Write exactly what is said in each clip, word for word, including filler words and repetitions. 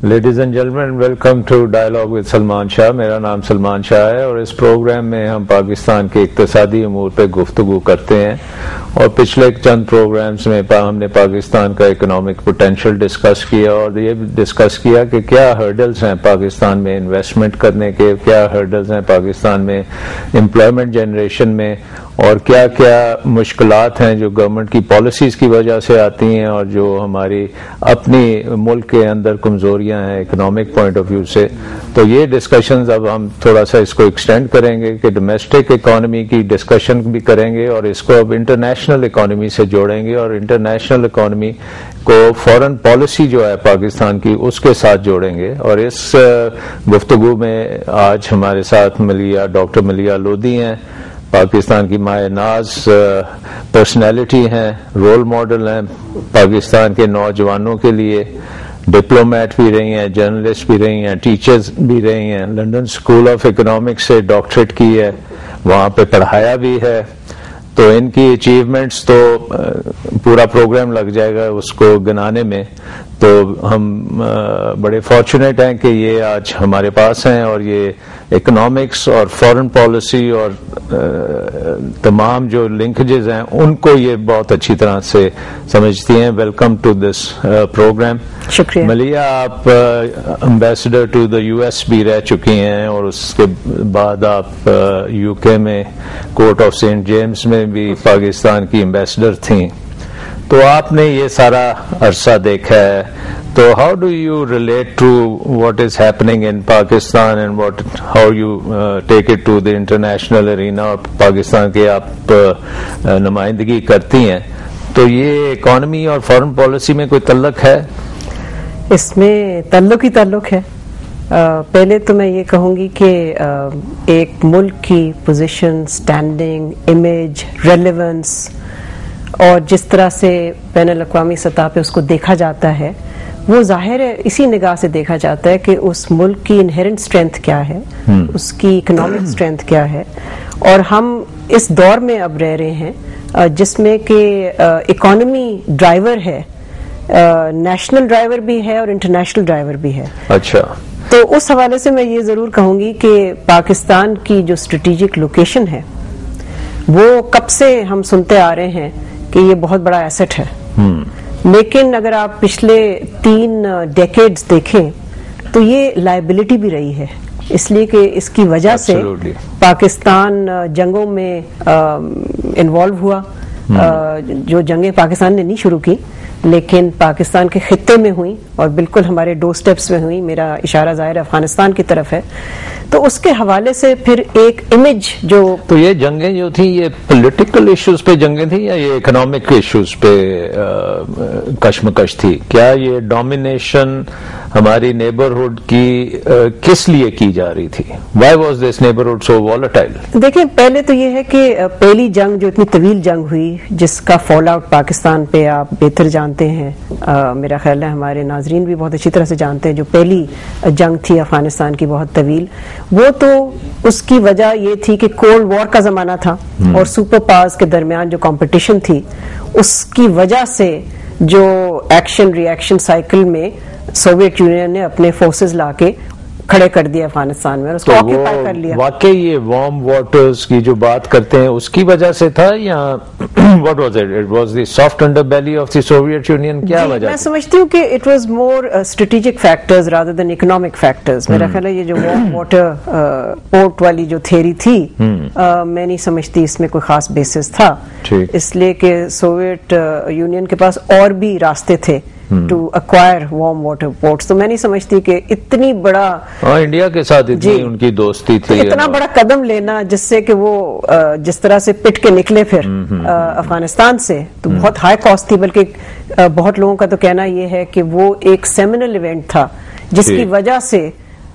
Ladies and gentleman welcome to dialogue with Salman Shah. میرا نام سلمان شاہ ہے اور اس پروگرام میں ہم پاکستان کے اقتصادی امور پہ گفتگو کرتے ہیں اور پچھلے چند پروگرامز میں ہم نے پاکستان کا اکنامک پوٹینشیل ڈسکس کیا اور یہ بھی ڈسکس کیا کہ کیا ہرڈلز ہیں پاکستان میں انویسٹمنٹ کرنے کے, کیا ہرڈلز ہیں پاکستان میں امپلائمنٹ جنریشن میں, اور کیا کیا مشکلات ہیں جو گورنمنٹ کی پالیسیز کی وجہ سے آتی ہیں اور جو ہماری اپنی ملک کے اندر کمزوریاں ہیں اکنامک پوائنٹ آف ویو سے. تو یہ ڈسکشنز اب ہم تھوڑا سا اس کو ایکسٹینڈ کریں گے کہ ڈومیسٹک اکانومی کی ڈسکشن بھی کریں گے اور اس کو اب انٹرنیشنل اکانومی سے جوڑیں گے اور انٹرنیشنل اکانومی کو فورن پالیسی جو ہے پاکستان کی اس کے ساتھ جوڑیں گے. اور اس گفتگو میں آج ہمارے ساتھ ملیحہ ڈاکٹر ملیحہ لودھی ہیں, پاکستان کی مائع ناز پرسنالٹی ہیں, رول ماڈل ہیں پاکستان کے نوجوانوں کے لیے, ڈپلومیٹ بھی رہی ہیں, جرنلسٹ بھی رہی ہیں, ٹیچرز بھی رہی ہیں, لنڈن اسکول آف اکنامکس سے ڈاکٹریٹ کی ہے, وہاں پہ پڑھایا بھی ہے. تو ان کی اچیومنٹس تو پورا پروگرام لگ جائے گا اس کو گنانے میں. تو ہم بڑے فارچونیٹ ہیں کہ یہ آج ہمارے پاس ہیں اور یہ اکنامکس اور فورن پالیسی اور تمام جو لنکیجز ہیں ان کو یہ بہت اچھی طرح سے سمجھتی ہیں. Welcome to this program. شکریہ. ملیحہ, آپ ambassador to the U S بھی رہ چکی ہیں اور اس کے بعد آپ یو کے میں کورٹ آف سینٹ جیمز میں بھی پاکستان کی امبیسڈر تھیں. تو آپ نے یہ سارا عرصہ دیکھا ہے. تو how do you relate to what is happening in Pakistan and what how you take it to the international arena, اور پاکستان کے آپ نمائندگی کرتی ہیں. تو یہ اکانومی اور فارن پالیسی میں کوئی تعلق ہے؟ اس میں تعلق ہی تعلق ہے. پہلے تو میں یہ کہوں گی کہ ایک ملک کی پوزیشن, سٹینڈنگ, امیج, ریلیونس اور جس طرح سے بین الاقوامی سطح پہ اس کو دیکھا جاتا ہے وہ ظاہر ہے اسی نگاہ سے دیکھا جاتا ہے کہ اس ملک کی انہیرنٹ اسٹرینتھ کیا ہے, اس کی اکنامک اسٹرینتھ کیا ہے. اور ہم اس دور میں اب رہ رہے ہیں جس میں کہ اکانومی ڈرائیور ہے, نیشنل ڈرائیور بھی ہے اور انٹرنیشنل ڈرائیور بھی ہے. اچھا. تو اس حوالے سے میں یہ ضرور کہوں گی کہ پاکستان کی جو اسٹریٹجک لوکیشن ہے وہ کب سے ہم سنتے آ رہے ہیں کہ یہ بہت بڑا ایسٹ ہے, لیکن اگر آپ پچھلے تین ڈیکیڈز دیکھیں تو یہ لائبلٹی بھی رہی ہے, اس لیے کہ اس کی وجہ سے پاکستان جنگوں میں انوالو ہوا. جو جنگیں پاکستان نے نہیں شروع کی لیکن پاکستان کے خطے میں ہوئی اور بالکل ہمارے ڈور سٹیپس میں ہوئی. میرا اشارہ ظاہر افغانستان کی طرف ہے. تو اس کے حوالے سے پھر ایک امیج جو تو یہ جنگیں جو تھیں یہ پولیٹیکل ایشوز پہ جنگیں تھیں یا یہ اکنامک ایشوز پہ کشمکش تھی؟ کیا یہ ڈومینیشن ہماری نیبرہڈ کی کس لیے کی جا رہی تھی؟ Why was this neighbourhood so volatile? دیکھیں, پہلے تو یہ ہے کہ پہلی جنگ جو اتنی طویل جنگ ہوئی جس کا فال آؤٹ پاکستان پہ آپ بہتر جانتے ہیں, میرا خیال ہے ہمارے ناظرین بھی بہت اچھی طرح سے جانتے ہیں, جو پہلی جنگ تھی افغانستان کی بہت طویل, وہ تو اس کی وجہ یہ تھی کہ کولڈ وار کا زمانہ تھا اور سپر پاورز کے درمیان جو کمپٹیشن تھی اس کی وجہ سے جو ایکشن ری ایکشن سائیکل میں سوویت یونین نے اپنے فورسز لا کے کھڑے کر دیا افغانستان میں اور اس کو آکیپائی کر لیا. واقعی یہ وارم واٹرز کی جو بات کرتے ہیں اس کی وجہ سے تھا یا what was it? It was the soft underbelly of the Soviet Union? کیا وجہ؟ میں سمجھتی ہوں کہ it was more strategic factors rather than economic factors. میرا خیال ہے یہ جو وارم واٹر پورٹ والی جو تھیری تھی میں نہیں سمجھتی اس میں کوئی خاص بیسس تھا, اس لیے کہ سوویت یونین کے پاس اور بھی راستے تھے to acquire warm water ports. تو میں نہیں سمجھتی کہ اتنی بڑا انڈیا کے ساتھ اتنی ان کی دوستی تھی, اتنا بڑا قدم لینا جس سے کہ وہ جس طرح سے پٹ کے نکلے پھر افغانستان سے, تو بہت ہائی کاسٹ تھی. بلکہ بہت لوگوں کا تو کہنا یہ ہے کہ وہ ایک سیمینل ایونٹ تھا جس کی وجہ سے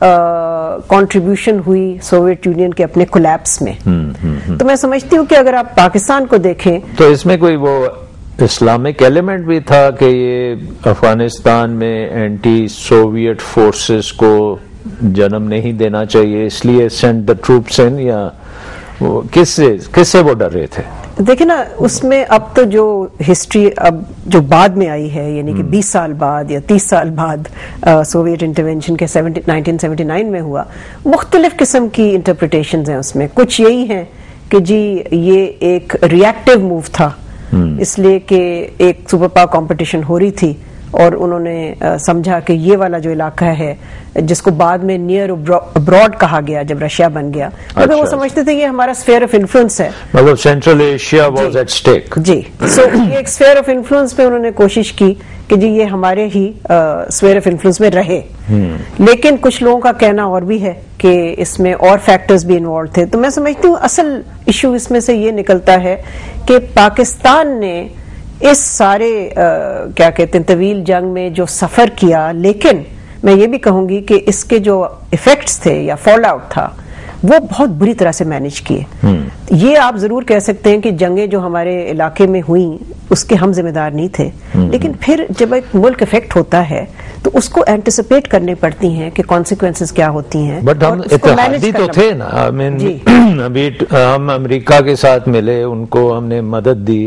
کنٹریبیوشن ہوئی سوویت یونین کے اپنے کولیپس میں. تو میں سمجھتی ہوں کہ اگر آپ پاکستان کو دیکھیں تو اس میں کوئی وہ اسلامک ایلیمنٹ بھی تھا کہ یہ افغانستان میں اینٹی سوویت فورسز کو جنم نہیں دینا چاہیے اس لیے سینڈ دا ٹروپس ان, یا کس سے کس سے وہ ڈر رہے تھے؟ دیکھیں نا اس میں اب تو جو ہسٹری اب جو بعد میں آئی ہے یعنی کہ بیس سال بعد یا تیس سال بعد سوویت انٹرونشن کے نائنٹین سیونٹی نائن میں ہوا، مختلف قسم کی انٹرپریٹیشنز ہیں اس میں. کچھ یہی ہیں کہ جی یہ ایک ریئیکٹیو موو تھا اس لیے کہ ایک سپر پاور کمپٹیشن ہو رہی تھی اور انہوں نے سمجھا کہ یہ والا جو علاقہ ہے جس کو بعد میں نیئر ابراڈ کہا گیا جب رشیا بن گیا، کیونکہ وہ سمجھتے تھے یہ ہمارا اسفیئر آف انفلوئنس ہے، مطلب central Asia was at stake. جی سو یہ ایک اسفیئر آف انفلوئنس پہ انہوں نے کوشش کی کہ جی یہ ہمارے ہی اسفیئر آف انفلوئنس میں رہے. لیکن کچھ لوگوں کا کہنا اور بھی ہے کہ اس میں اور فیکٹرز بھی انوالو تھے. تو میں سمجھتی ہوں اصل ایشو اس میں سے یہ نکلتا ہے کہ پاکستان نے اس سارے کیا کہتے ہیں طویل جنگ میں جو سفر کیا، لیکن میں یہ بھی کہوں گی کہ اس کے جو ایفیکٹس تھے یا فال آؤٹ تھا وہ بہت بری طرح سے مینج کیے. یہ آپ ضرور کہہ سکتے ہیں کہ جنگیں جو ہمارے علاقے میں ہوئیں اس کے ہم ذمہ دار نہیں تھے، لیکن پھر جب ایک ملک افیکٹ ہوتا ہے تو اس کو اینٹیسپیٹ کرنی پڑتی ہیں کہ کانسیکوینسز کیا ہوتی ہیں. بٹ ہم اتحادی تو تھے نا، ابھی ہم امریکہ کے ساتھ ملے، ان کو ہم نے مدد دی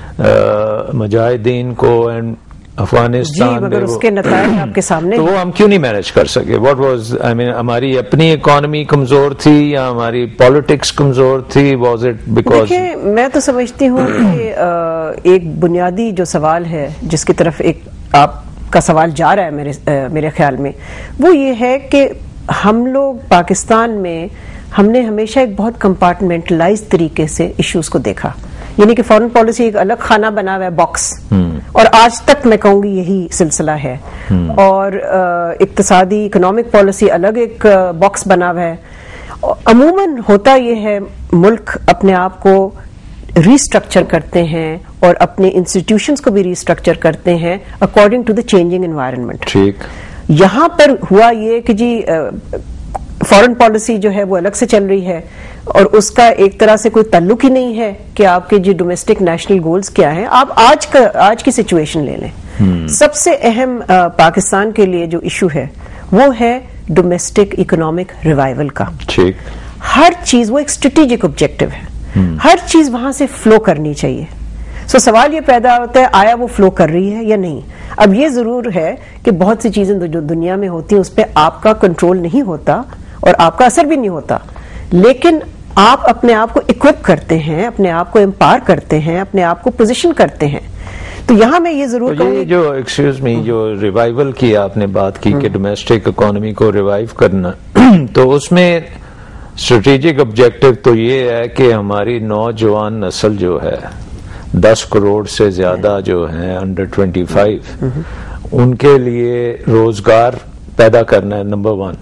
مجاہدین کو اینڈ افغانستان، جی مگر اس کے نتائج آپ کے سامنے، تو وہ ہم کیوں نہیں مینج کر سکے؟ واٹ واز آئی مین ہماری اپنی اکانومی کمزور تھی یا ہماری پالیٹکس کمزور تھی؟ Was it because? دیکھیں میں تو سمجھتی ہوں کہ ایک بنیادی جو سوال ہے جس کی طرف ایک آپ کا سوال جا رہا ہے میرے میرے خیال میں، وہ یہ ہے کہ ہم لوگ پاکستان میں ہم نے ہمیشہ ایک بہت کمپارٹمنٹلائز طریقے سے ایشوز کو دیکھا، یعنی کہ فارن پالیسی ایک الگ خانہ بنا ہوا ہے باکس، اور آج تک میں کہوں گی یہی سلسلہ ہے. اور اقتصادی اکنامک پالیسی الگ ایک باکس بنا ہوا ہے. عموماً ہوتا یہ ہے ملک اپنے آپ کو ریسٹرکچر کرتے ہیں اور اپنے انسٹیٹیوشنز کو بھی ریسٹرکچر کرتے ہیں according to the changing environment. ٹھیک، یہاں پر ہوا یہ کہ جی فارن پالیسی جو ہے وہ الگ سے چل رہی ہے اور اس کا ایک طرح سے کوئی تعلق ہی نہیں ہے کہ آپ کے جی ڈومیسٹک نیشنل گولز کیا ہیں. آپ آج کا آج کی سچویشن لے لیں، سب سے اہم پاکستان کے لیے جو ایشو ہے وہ ہے ڈومیسٹک اکنامک ریوائول کا. ٹھیک، ہر چیز وہ ایک اسٹریٹجک آبجیکٹو ہے، ہر چیز وہاں سے فلو کرنی چاہیے. سو سوال یہ پیدا ہوتا ہے آیا وہ فلو کر رہی ہے یا نہیں. اب یہ ضرور ہے کہ بہت سی چیزیں جو دنیا میں ہوتی ہیں اس پہ آپ کا کنٹرول نہیں ہوتا اور آپ کا اثر بھی نہیں ہوتا، لیکن آپ اپنے آپ کو اکوپ کرتے ہیں، اپنے آپ کو امپاور کرتے ہیں، اپنے آپ کو پوزیشن کرتے ہیں. تو یہاں میں یہ ضرور کہوں گی جو ایکسکیوز می جو ریوائول کی آپ نے بات کی کہ ڈومیسٹک اکانومی کو ریوائیو کرنا، تو اس میں اسٹریٹجک آبجیکٹو تو یہ ہے کہ ہماری نوجوان نسل جو ہے دس کروڑ سے زیادہ جو ہیں انڈر ٹوینٹی فائیو، ان کے لیے روزگار پیدا کرنا ہے نمبر ون.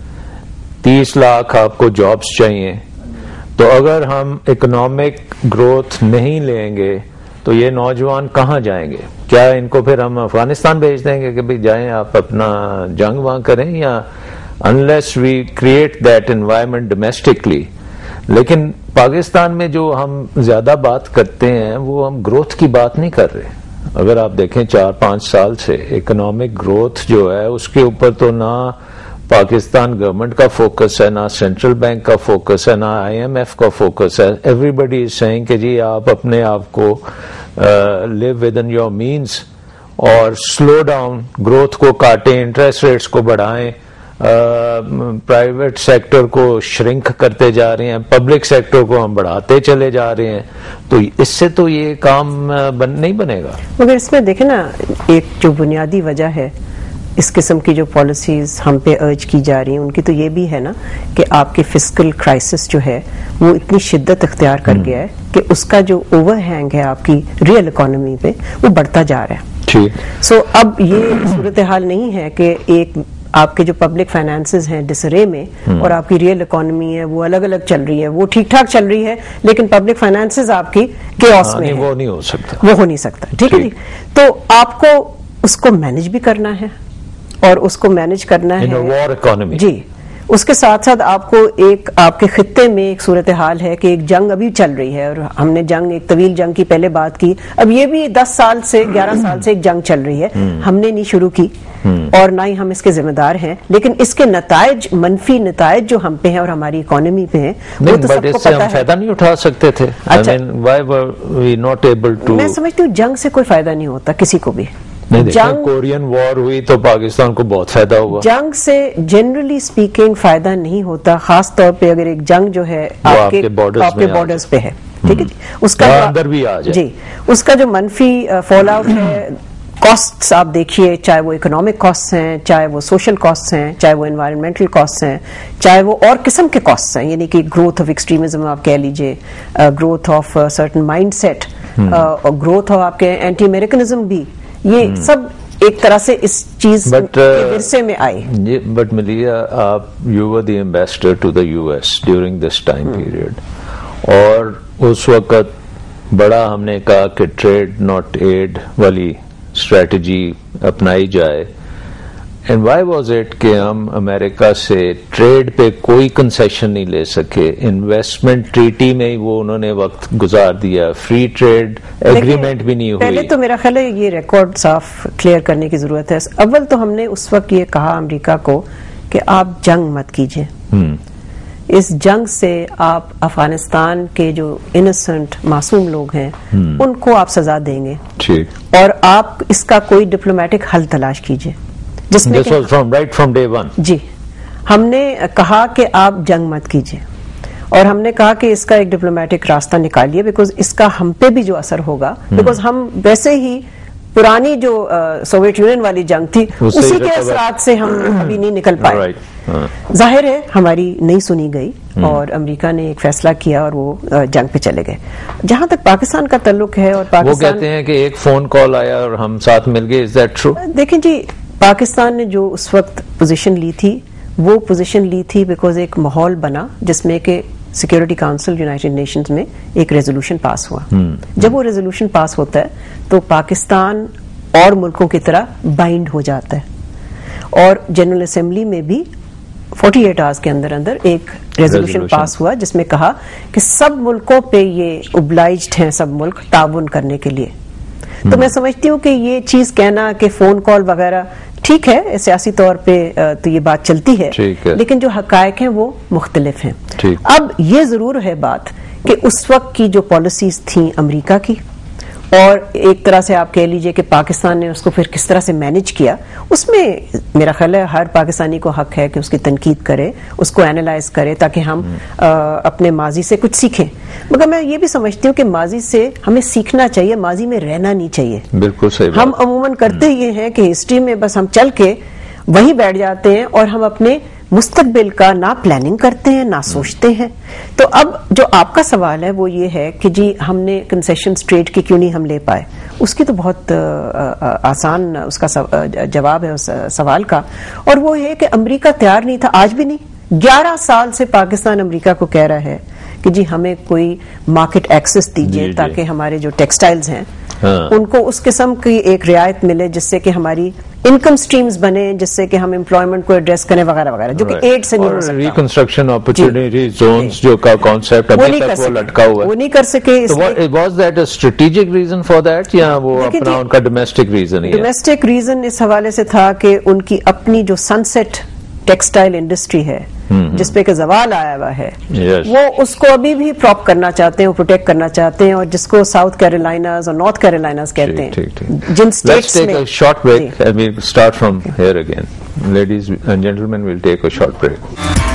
تیس لاکھ آپ کو جابز چاہیے. تو اگر ہم اکنامک گروتھ نہیں لیں گے تو یہ نوجوان کہاں جائیں گے؟ کیا ان کو پھر ہم افغانستان بھیج دیں گے کہ بھئی جائیں آپ اپنا جنگ وہاں کریں؟ یا unless we create that environment domestically. لیکن پاکستان میں جو ہم زیادہ بات کرتے ہیں وہ ہم گروتھ کی بات نہیں کر رہے. اگر آپ دیکھیں چار پانچ سال سے اکنامک گروتھ جو ہے اس کے اوپر تو نہ پاکستان گورنمنٹ کا فوکس ہے، نہ سینٹرل بینک کا فوکس ہے، نہ آئی ایم ایف کا فوکس ہے. ایوری بڈی از سیئنگ کہ جی آپ اپنے آپ کو live within your means اور سلو ڈاؤن گروتھ کو کاٹیں، انٹرسٹ ریٹس کو بڑھائیں، پرائیویٹ سیکٹر کو شرنک کرتے جا رہے ہیں، پبلک سیکٹر کو ہم بڑھاتے چلے جا رہے ہیں. تو اس سے تو یہ کام بن نہیں بنے گا. مگر اس میں دیکھیں نا ایک جو بنیادی وجہ ہے اس قسم کی جو پالیسیز ہم پہ ارج کی جا رہی ہیں ان کی تو یہ بھی ہے نا کہ آپ کے فسکل کرائسس جو ہے وہ اتنی شدت اختیار کر گیا ہے کہ اس کا جو اوور ہینگ ہے آپ کی ریئل اکانومی پہ وہ بڑھتا جا رہا ہے. سو so, اب یہ صورتحال نہیں ہے کہ ایک آپ کے جو پبلک فائنانسز ہیں ڈسرے میں اور آپ کی ریئل اکانومی ہے وہ الگ الگ چل رہی ہے، وہ ٹھیک ٹھاک چل رہی ہے، لیکن پبلک فائنانسز آپ کی کیوس میں وہ نہیں ہو سکتا، وہ ہو نہیں سکتا. ٹھیک ہے جی. تو آپ کو اس کو مینج بھی کرنا ہے اور اس کو مینج کرنا ہے وار اکانومی. جی اس کے ساتھ ساتھ آپ کو ایک آپ کے خطے میں ایک صورتحال ہے کہ ایک جنگ ابھی چل رہی ہے، اور ہم نے جنگ ایک طویل جنگ کی پہلے بات کی، اب یہ بھی دس سال سے گیارہ سال سے ایک جنگ چل رہی ہے، ہم نے نہیں شروع کی اور نہ ہی ہم اس کے ذمہ دار ہیں، لیکن اس کے نتائج، منفی نتائج جو ہم پہ ہیں اور ہماری اکانومی پہ ہیں، وہ تو سب کو پتہ ہے۔ فائدہ نہیں اٹھا سکتے تھے، میں سمجھتی ہوں جنگ سے کوئی فائدہ نہیں ہوتا کسی کو بھی۔ جنگ کورین وار ہوئی تو پاکستان کو بہت فائدہ ہوا، جنگ سے جنرلی سپیکنگ فائدہ نہیں ہوتا، خاص طور پہ اگر ایک جنگ جو ہے آپ کے بارڈرز پہ ہے، ٹھیک ہے، اس کا اندر بھی آ جائے، جی اس کا جو منفی فال آؤٹ ہے، کاسٹس آپ دیکھیے، چاہے وہ اکنامک کاسٹ ہیں، چاہے وہ سوشل کاسٹ ہیں، چاہے وہ انوائرمنٹل کاسٹ ہیں، چاہے وہ اور قسم کے کاسٹ ہیں، یعنی کہ گروتھ آف ایکسٹریمزم آپ کہہ لیجئے، growth of certain mindset, اور گروتھ آف آپ کے اینٹی امیریکنزم بھی، یہ سب ایک طرح سے اس چیز کے ورثے میں آئے۔ بٹ ملیہ، آپ you were the ambassador to the U S during this time period, اور اس وقت بڑا ہم نے کہا کہ ٹریڈ ناٹ ایڈ والی اسٹریٹجی اپنائی جائے، اینڈ وائی واز اٹ کہ ہم امریکہ سے ٹریڈ پہ کوئی کنسیشن نہیں لے سکے، انویسٹمنٹ ٹریٹی میں ہی وہ انہوں نے وقت گزار دیا، فری ٹریڈ ایگریمنٹ بھی نہیں ہوئی۔ پہلے تو میرا خیال ہے یہ ریکارڈ صاف کلیئر کرنے کی ضرورت ہے۔ اول تو ہم نے اس وقت یہ کہا امریکہ کو کہ آپ جنگ مت کیجئے، اس جنگ سے آپ افغانستان کے جو انوسنٹ معصوم لوگ ہیں ان کو آپ سزا دیں گے، اور آپ اس کا کوئی ڈپلومیٹک حل تلاش کیجئے، جس میں رائٹ فرام ڈے ون۔ جی ہم نے کہا کہ آپ جنگ مت کیجئے، اور ہم نے کہا کہ اس کا ایک ڈپلومیٹک راستہ نکالیے، بیکاز اس کا ہم پہ بھی جو اثر ہوگا، بیکاز ہم ویسے ہی پرانی جو سوویت یونین والی جنگ تھی اسی کے اثرات سے ہم ابھی نہیں نکل پائے۔ ظاہر ہے ہماری نہیں سنی گئی اور امریکہ نے ایک فیصلہ کیا اور وہ جنگ پہ چلے گئے۔ جہاں تک پاکستان کا تعلق ہے، اور پاکستان، وہ کہتے ہیں کہ ایک فون کال آیا اور ہم ساتھ مل گئے، از دیٹ ٹرو؟ دیکھیں جی، پاکستان نے جو اس وقت پوزیشن لی تھی وہ پوزیشن لی تھی بیکاز ایک ماحول بنا جس میں کہ سیکورٹی کاؤنسل یونائٹڈ نیشنز میں ایک ریزولوشن پاس ہوا۔ جب وہ ریزولوشن پاس ہوتا ہے تو پاکستان اور ملکوں کی طرح بائنڈ ہو جاتا ہے، اور جنرل اسمبلی میں بھی فورٹی ایٹ آورز کے اندر اندر ایک ریزولوشن پاس ہوا جس میں کہا کہ سب ملکوں پہ یہ obliged ہیں، سب ملک تعاون کرنے کے لیے۔ تو میں سمجھتی ہوں کہ یہ چیز کہنا کہ فون کال وغیرہ ٹھیک ہے، سیاسی طور پہ تو یہ بات چلتی ہے، لیکن جو حقائق ہیں وہ مختلف ہیں۔ اب یہ ضرور ہے بات کہ اس وقت کی جو پالیسیز تھیں امریکہ کی، اور ایک طرح سے آپ کہہ لیجئے کہ پاکستان نے اس کو پھر کس طرح سے مینج کیا، اس میں میرا خیال ہے ہر پاکستانی کو حق ہے کہ اس کی تنقید کرے، اس کو اینالائز کرے، تاکہ ہم اپنے ماضی سے کچھ سیکھیں۔ مگر میں یہ بھی سمجھتی ہوں کہ ماضی سے ہمیں سیکھنا چاہیے، ماضی میں رہنا نہیں چاہیے۔ بالکل صحیح۔ ہم عموماً کرتے یہ ہیں کہ ہسٹری میں بس ہم چل کے وہیں بیٹھ جاتے ہیں، اور ہم اپنے مستقبل کا نہ پلاننگ کرتے ہیں نہ سوچتے ہیں۔ تو اب جو آپ کا سوال ہے وہ یہ ہے کہ جی ہم نے کنسیشن ٹریڈ کی کیوں نہیں ہم لے پائے، اس کی تو بہت آسان اس کا جواب ہے اس سوال کا، اور وہ ہے کہ امریکہ تیار نہیں تھا، آج بھی نہیں۔ گیارہ سال سے پاکستان امریکہ کو کہہ رہا ہے کہ جی ہمیں کوئی مارکیٹ ایکسس دیجیے تاکہ ہمارے جو ٹیکسٹائلز ہیں ان کو اس قسم کی ایک رعایت ملے جس سے کہ ہماری انکم سٹریمز بنے، جس سے کہ ہم امپلائمنٹ کو ایڈریس کریں وغیرہ وغیرہ، جو کہ ایڈ سے نہیں ہو سکتا۔ ریکنسٹرکشن اپرچونٹی زونز جو کا کانسیپٹ ابھی تک وہ لٹکا ہوا ہے، وہ نہیں کر سکے۔ Was that a strategic reason for that, یا وہ اپنا ان کا ڈومیسٹک ریزن ہی ہے؟ ڈومیسٹک ریزن اس حوالے سے تھا کہ ان کی اپنی جو سن سیٹ ٹیکسٹائل انڈسٹری ہے جس پہ کہ زوال آیا ہوا ہے، وہ اس کو ابھی بھی پراپ کرنا چاہتے ہیں، وہ پروٹیکٹ کرنا چاہتے ہیں، اور جس کو ساؤتھ کیرولائناز اور نارتھ کیرولائناز کہتے ہیں، جن اسٹیٹس میں۔ Short break, we'll start from here again. Ladies and gentlemen, we'll take a short break.